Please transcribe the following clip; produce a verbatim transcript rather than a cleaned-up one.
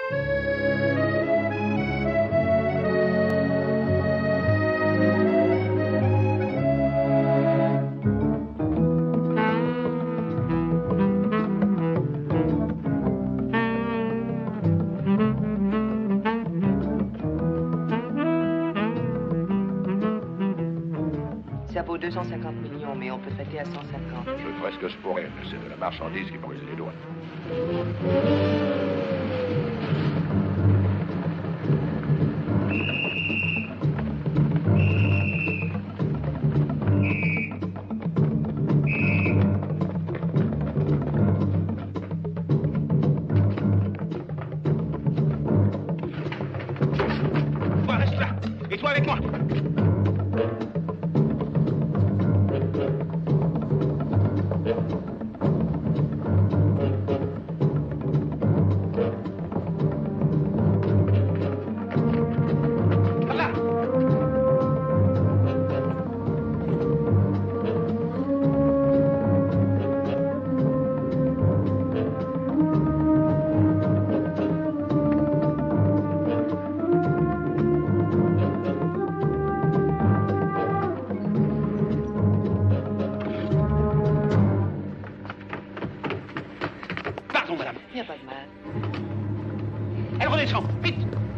Ça vaut deux cent cinquante millions, mais on peut traiter à cent cinquante. Je ferai ce que je pourrai, mais c'est de la marchandise qui brise les doigts. Toi, reste là. Et toi avec moi. Pardon, madame. Il n'y a pas de mal. Elle redescend, vite.